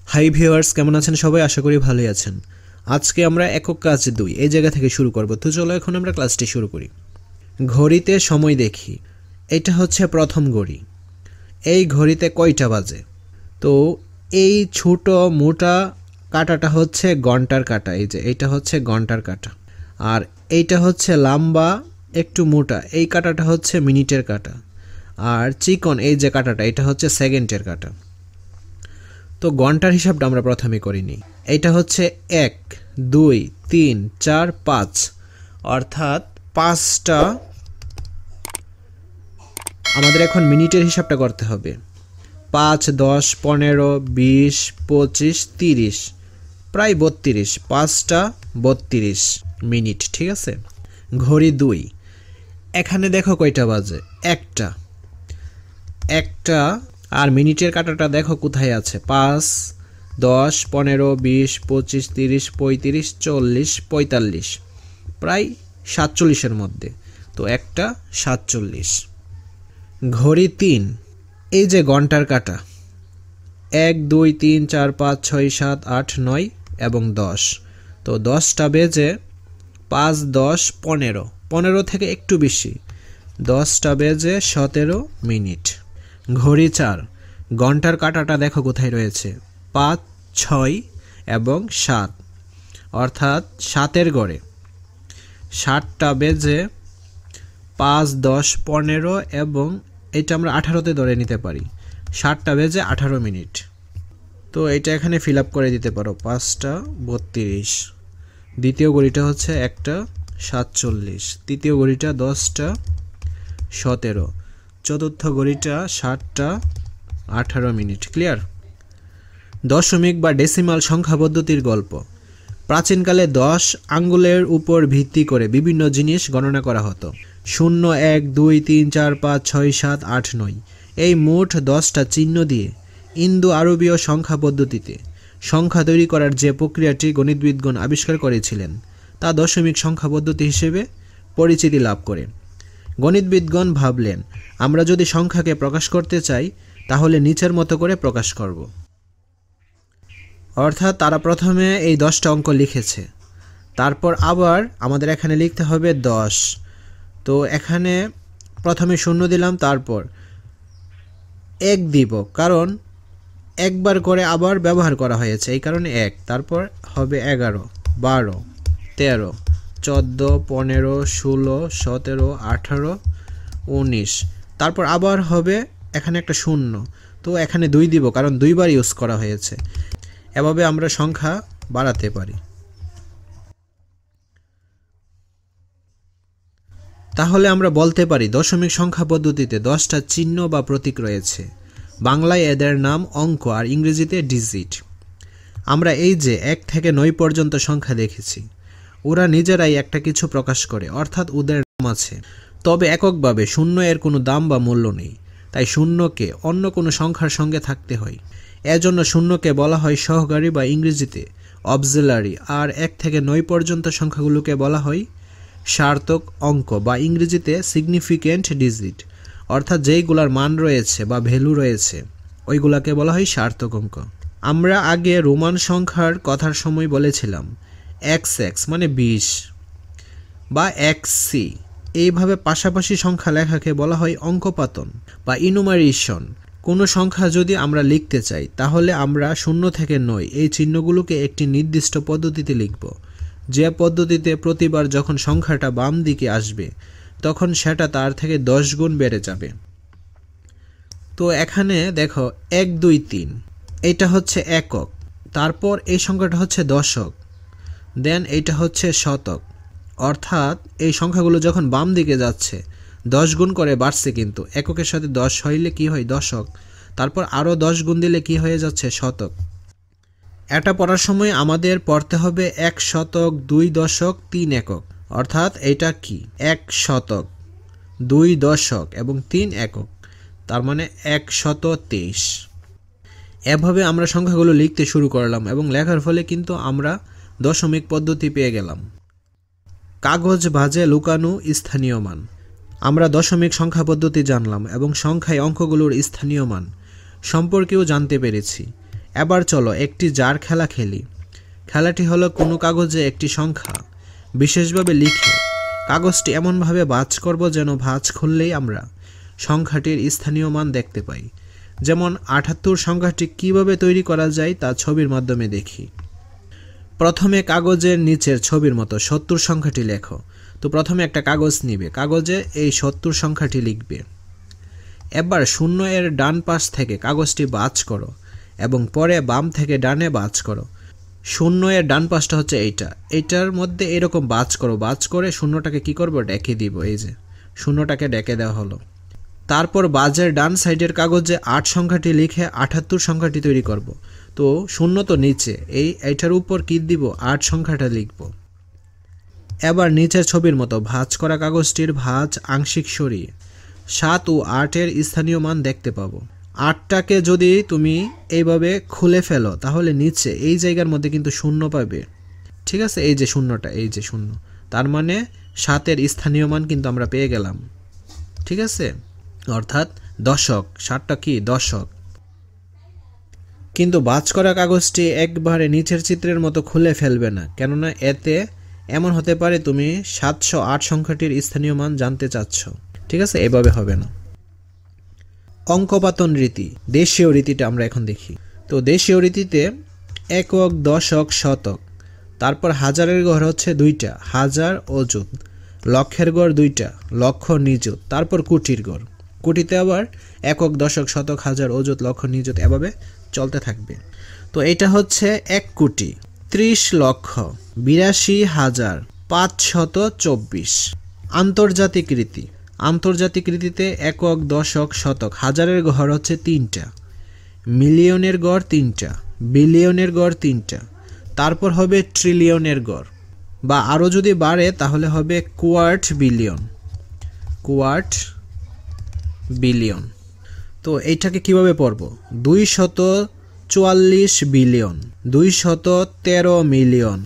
Hi viewers, কেমন আছেন সবাই? আশা করি ভালোই আছেন। আজকে আমরা একক কাজ 2 এই জায়গা থেকে শুরু করব। তো চলো এখন আমরা ক্লাসটি শুরু করি। ঘড়িতে সময় দেখি। এটা হচ্ছে প্রথম ঘড়ি। এই ঘড়িতে কয়টা বাজে? তো এই ছোট মোটা কাঁটাটা হচ্ছে ঘন্টার কাঁটা। এই যে এটা হচ্ছে ঘন্টার কাঁটা, আর এইটা হচ্ছে লম্বা একটু মোটা এই কাঁটাটা হচ্ছে মিনিটের কাঁটা, আর চিকন এই যে কাঁটাটা এটা হচ্ছে সেকেন্ডের কাঁটা। তো ঘন্টার হিসাবটা আমরা প্রথমে করিনি। এইটা হচ্ছে 1 2 3 4 5, অর্থাৎ 5টা। আমাদের এখন মিনিটের হিসাবটা করতে হবে। 5 10 15 20 25 30, প্রায় 32। 5টা 32 মিনিট, ঠিক আছে। ঘড়ি 2, এখানে দেখো কয়টা বাজে? একটা। আর মিনিটের কাঁটাটা দেখো কোথায় আছে? 5 10 15 20 25 30 35 40 45, প্রায় 47-এর মধ্যে। তো একটা 47। ঘড়ি 3, এই যে ঘন্টার কাঁটা 1 2 3 4 5 6 7 8 9 এবং 10। তো 10টা বেজে 5 10 15, 15 থেকে একটু বেশি, 10টা বেজে 17 মিনিট। ঘড়ি 4, ঘন্টার কাঁটাটা দেখো কোথায় রয়েছে? 5 6 এবং 7, অর্থাৎ 7-এর ঘরে। 7টা বেজে 5 10 15 এবং এটা আমরা 18-তে ধরে নিতে পারি। 7টা বেজে 18 মিনিট। তো এটা এখানে ফিল আপ করে দিতে পারো। 5টা 32, দ্বিতীয় ঘড়িটা হচ্ছে 1টা 47, তৃতীয় ঘড়িটা 10টা 17, চতুর্থ ঘড়িটা 7টা 18 মিনিট। ক্লিয়ার? দশমিক বা ডেসিমাল সংখ্যা পদ্ধতির গল্প। প্রাচীনকালে 10 আঙ্গুলের উপর ভিত্তি করে বিভিন্ন জিনিস গণনা করা হতো। 0 1 2 3 4 5 6 7 8 9, এই মোট 10টা চিহ্ন দিয়ে ইন্দো আরবীয় সংখ্যা পদ্ধতিতে সংখ্যা তৈরি করার যে প্রক্রিয়াটি গণিতবিদগণ আবিষ্কার করেছিলেন তা দশমিক সংখ্যা পদ্ধতি হিসেবে পরিচিতি লাভ করে। গণিতবিদগণ ভাবলেন, আমরা যদি সংখ্যাকে প্রকাশ করতে চাই তাহলে নিচের মতো করে প্রকাশ করব। অর্থাৎ তারা প্রথমে এই 10টা অঙ্ক লিখেছে, তারপর আবার আমাদের এখানে লিখতে হবে 10। তো এখানে প্রথমে 0 দিলাম, তারপর 1 দিব, কারণ একবার করে আবার ব্যবহার করা হয়েছে, এই কারণে 1। তারপর হবে 11 12 13 14 15 16 17 18 19, তারপর আবার হবে এখানে একটা 0। তো এখানে 2 দিব, কারণ 2বার ইউজ করা হয়েছে। এভাবে আমরা সংখ্যা বাড়াতে পারি। তাহলে আমরা বলতে পারি দশমিক সংখ্যা পদ্ধতিতে 10টা চিহ্ন বা প্রতীক রয়েছে। বাংলায় এদের নাম অঙ্ক আর ইংরেজিতে ডিজিট। আমরা এই যে 1 থেকে 9 পর্যন্ত সংখ্যা দেখেছি, ওরা নিজেরাই একটা কিছু প্রকাশ করে, অর্থাৎ ওদের নাম আছে। তবে এককভাবে 0 এর কোনো দাম বা মূল্য নেই, তাই 0কে অন্য কোনো সংখ্যার সঙ্গে থাকতে হয়। এজন্য 0কে বলা হয় সহকারী বা ইংরেজিতে অক্সিলারি, আর 1 থেকে 9 পর্যন্ত সংখ্যাগুলোকে বলা হয় সার্থক অঙ্ক বা ইংরেজিতে সিগনিফিক্যান্ট ডিজিট, অর্থাৎ যেইগুলার মান রয়েছে বা ভ্যালু রয়েছে ওইগুলাকে বলা হয় সার্থক অঙ্ক। আমরা আগে রোমান সংখ্যার কথার সময় বলেছিলাম XX মানে 20 বা XC, এইভাবে পাশাপাশি সংখ্যা লেখাকে বলা হয় অঙ্কপাতন বা ইনুমারেশন। কোনো সংখ্যা যদি আমরা লিখতে চাই তাহলে আমরা 0 থেকে 9 এই চিহ্নগুলোকে একটি নির্দিষ্ট পদ্ধতিতে লিখব, যে পদ্ধতিতে প্রতিবার যখন সংখ্যাটা বাম দিকে আসবে তখন সেটা তার থেকে 10 গুণ বেড়ে যাবে। তো এখানে দেখো 1 2 3, এটা হচ্ছে একক, তারপর এই সংখ্যাটা হচ্ছে দশক, দেন এইটা হচ্ছে শতক। অর্থাৎ এই সংখ্যাগুলো যখন বাম দিকে যাচ্ছে 10 গুণ করে বাড়ছে, কিন্তু এককের সাথে 10 হইলে কি হয়? দশক। তারপর আরও 10 গুণ দিলে কি হয়ে যাচ্ছে? শতক। এটা পড়ার সময় আমাদের পড়তে হবে 1 শতক 2 দশক 3 একক, অর্থাৎ এটা কি 1 শতক 2 দশক এবং 3 একক, তার মানে 123। এভাবে আমরা সংখ্যাগুলো লিখতে শুরু করলাম এবং লেখার ফলে কিন্তু আমরা দশমিক পদ্ধতি পেয়ে গেলাম। কাগজ ভাঁজে লুকানো স্থানীয় মান। আমরা দশমিক সংখ্যা পদ্ধতি জানলাম এবং সংখ্যায় অঙ্কগুলোর স্থানীয় মান সম্পর্কেও জানতে পেরেছি। এবার চলো একটি জার খেলা খেলি। খেলাটি হলো কোনো কাগজে একটি সংখ্যা বিশেষভাবে লিখে কাগজটি এমনভাবে ভাঁজ করব যেন ভাঁজ খুললেই আমরা সংখ্যাটির স্থানীয় মান দেখতে পাই। যেমন ৭৮ সংখ্যাটি কিভাবে তৈরি করা যায় তা ছবির মাধ্যমে দেখি। প্রথমে কাগজের নিচের ছবির মতো ৭০ সংখ্যাটি লেখো। তো প্রথমে একটা কাগজ নিবে, কাগজে এই ৭০ সংখ্যাটি লিখবে। এবার 0 এর ডান পাশ থেকে কাগজটি ভাঁজ করো এবং পরে বাম থেকে ডানে ভাঁজ করো। 0 এর ডান পাশটা হচ্ছে এইটার মধ্যে এরকম ভাঁজ করো, ভাঁজ করে শূন্যটাকে কি করব, ডেকে দিব। এই যে শূন্যটাকে ডেকে দেওয়া হলো। তারপর বাজের ডান সাইডের কাগজে ৮ সংখ্যাটি লিখে ৭৮ সংখ্যাটি তৈরি করব। তো 0 তো নিচে, এইটার উপর কি দিব, ৮ সংখ্যাটা লিখব। এবার নিচের ছবির মতো ভাঁজ করা কাগজটির ভাঁজ আংশিক সরিয়ে ৭ ও ৮ এর স্থানীয় মান দেখতে পাবো। ৮টাকে যদি তুমি এইভাবে খুলে ফেলো তাহলে নিচে এই জায়গার মধ্যে কিন্তু 0 পাবে। ঠিক আছে, এই যে শূন্যটা, এই যে 0, তার মানে ৭ এর স্থানীয় মান কিন্তু আমরা পেয়ে গেলাম। ঠিক আছে, অর্থাৎ দশক। ৭টা কি, দশক। কিন্তু ভাঁজ করা কাগজটি একবারে নিচের চিত্রের মতো খুলে ফেলবে না, কেননা এতে এমন হতে পারে তুমি ৭০৮ সংখ্যাটির স্থানীয় মান জানতে চাচ্ছ। ঠিক আছে, এভাবে হবে না। অঙ্কপাতন রীতি, দেশীয় রীতিটা আমরা এখন দেখি। তো দেশীয় রীতিতে একক, দশক, শতক, তারপর হাজারের ঘর হচ্ছে 2টা, হাজার অযুত, লক্ষের গড় 2টা, লক্ষ নিযুত, তারপর কোটির গড়। কোটিতে আবার একক, দশক, শতক, হাজার, অযুত, লক্ষ, নিযুত এভাবে চলতে থাকবে। তো এটা হচ্ছে ১,৩০,৮২,৫২৪। আন্তর্জাতিক রীতি, আন্তর্জাতিক রীতিতে একক, দশক, শতক, হাজারের ঘর হচ্ছে 3টা, মিলিয়নের গড় 3টা, বিলিয়নের গড় 3টা, তারপর হবে ট্রিলিয়নের গড়, বা আরও যদি বাড়ে তাহলে হবে কোয়ার্ট বিলিয়ন, কোয়ার্ট বিলিয়ন। তো এইটাকে কিভাবে পড়ব, 244 বিলিয়ন, 213 মিলিয়ন,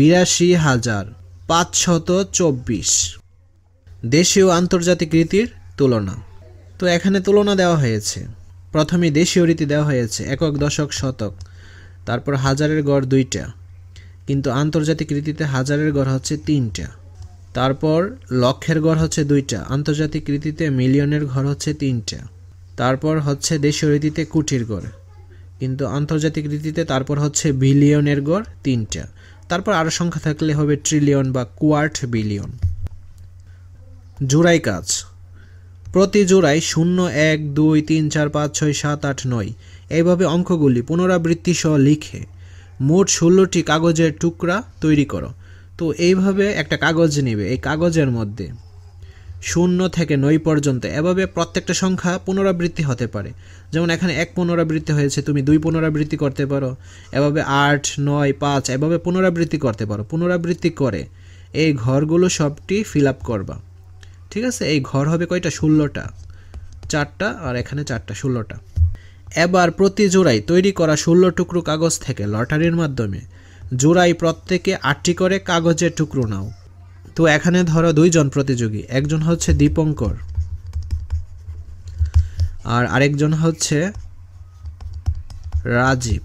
৮২,৫২৪। দেশীয় আন্তর্জাতিক রীতির তুলনা। তো এখানে তুলনা দেওয়া হয়েছে। প্রথমে দেশীয় রীতি দেওয়া হয়েছে একক, দশক, শতক, তারপর হাজারের গড় 2টা, কিন্তু আন্তর্জাতিক রীতিতে হাজারের গড় হচ্ছে 3টা, তারপর লক্ষের গড় হচ্ছে 2টা, আন্তর্জাতিক রীতিতে মিলিয়নের ঘর হচ্ছে 3টা, তারপর হচ্ছে দেশীয় রীতিতে কোটির গড়, কিন্তু আন্তর্জাতিক রীতিতে তারপর হচ্ছে বিলিয়নের গড় 3টা, তারপর আরও সংখ্যা থাকলে হবে ট্রিলিয়ন বা কোয়ার্ট বিলিয়ন। জোড়াই কাজ, প্রতি জোড়ায় 0, 1, 2, 3, 4, 5, 6, 7, 8, 9 এইভাবে অঙ্কগুলি পুনরাবৃত্তি সহ লিখে মোট 16টি কাগজের টুকরা তৈরি করো। তো এইভাবে একটা কাগজ নেবে, এই কাগজের মধ্যে 0 থেকে 9 পর্যন্ত এভাবে প্রত্যেকটা সংখ্যা পুনরাবৃত্তি হতে পারে। যেমন এখানে 1 পুনরাবৃত্তি হয়েছে, তুমি 2 পুনরাবৃত্তি করতে পারো, এভাবে 8, 9, 5 এভাবে পুনরাবৃত্তি করতে পারো। পুনরাবৃত্তি করে এই ঘরগুলো সবটি ফিল আপ করবা। ঠিক আছে, এই ঘর হবে কয়টা, 16টা, 4টা আর এখানে 4টা, 16টা। এবার প্রতি জোড়ায় তৈরি করা 16 টুকরো কাগজ থেকে লটারির মাধ্যমে জোড়ায় প্রত্যেকে 8টি করে কাগজের টুকরো নাও। তো এখানে ধরো 2 জন প্রতিযোগী, একজন হচ্ছে দীপঙ্কর আর আরেকজন হচ্ছে রাজীব।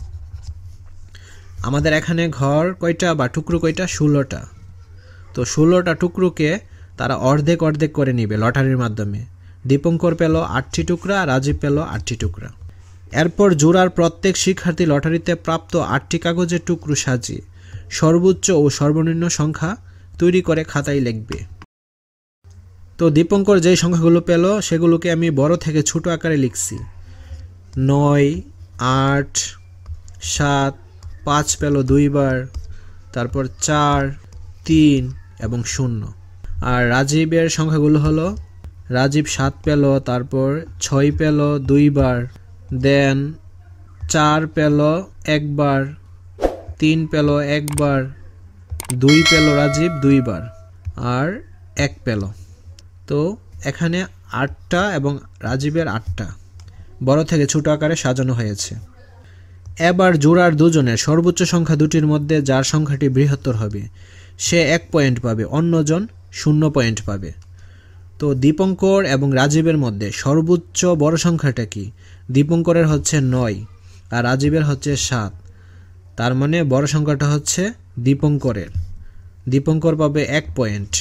আমাদের এখানে ঘর কয়টা বা টুকরো কয়টা, 16টা। তো 16টা টুকরোকে তারা অর্ধেক অর্ধেক করে নিবে লটারির মাধ্যমে। দীপঙ্কর পেল 8টি টুকরা, রাজীব পেল 8টি টুকরা। এরপর জোড়ার প্রত্যেক শিক্ষার্থী লটারিতে প্রাপ্ত 8টি কাগজের টুকরো সাজিয়ে সর্বোচ্চ ও সর্বনিম্ন সংখ্যা তৈরি করে খাতায় লিখবে। তো দীপঙ্কর যেই সংখ্যাগুলো পেল সেগুলোকে আমি বড় থেকে ছোট আকারে লিখছি। 9, 8, 7, 5 পেল 2 বার, তারপর 4, 3 এবং 0। আর রাজীবের সংখ্যাগুলো হলো, রাজীব 7 পেল, তারপর 6 পেল 2 বার, দেন 4 পেল 1 বার, 3 পেল 1 বার, 2 পেল রাজীব 2 বার আর 1 পেল। তো এখানে 8টা এবং রাজীবের 8টা বড় থেকে ছোট আকারে সাজানো হয়েছে। এবার জোড়ার দুজনের সর্বোচ্চ সংখ্যা দুটির মধ্যে যার সংখ্যাটি বৃহত্তর হবে সে 1 পয়েন্ট পাবে, অন্যজন 0 পয়েন্ট পাবে। তো দীপঙ্কর এবং রাজীবের মধ্যে সর্বোচ্চ বড় সংখ্যাটা কি? দীপঙ্করের হচ্ছে 9 আর রাজীবের হচ্ছে 7। তার মানে বড় সংখ্যাটা হচ্ছে দীপঙ্করের। দীপঙ্কর পাবে 1 পয়েন্ট।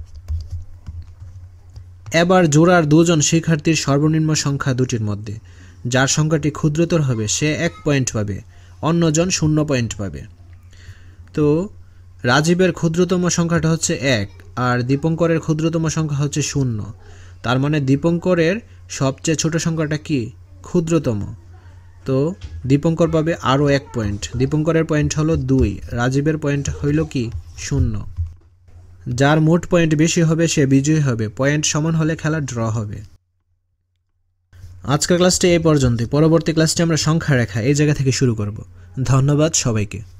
এবার জোড়ার দুজন শিক্ষার্থীর সর্বনিম্ন সংখ্যা দুটির মধ্যে যার সংখ্যাটি ক্ষুদ্রতর হবে সে 1 পয়েন্ট পাবে, অন্যজন 0 পয়েন্ট পাবে। তো রাজীবের ক্ষুদ্রতম সংখ্যাটা হচ্ছে 1 আর দীপঙ্করের ক্ষুদ্রতম সংখ্যা হচ্ছে 0। তার মানে দীপঙ্করের সবচেয়ে ছোট সংখ্যাটা কি? ক্ষুদ্রতম। তো দীপঙ্কর পাবে আরও 1 পয়েন্ট। দীপঙ্করের পয়েন্ট হলো 2, রাজীবের পয়েন্ট হইল কি 0। যার মোট পয়েন্ট বেশি হবে সে বিজয়ী হবে। পয়েন্ট সমান হলে খেলা ড্র হবে। আজকের ক্লাসটি এই পর্যন্তই। পরবর্তী ক্লাসটি আমরা সংখ্যা রেখা এই জায়গা থেকে শুরু করব। ধন্যবাদ সবাইকে।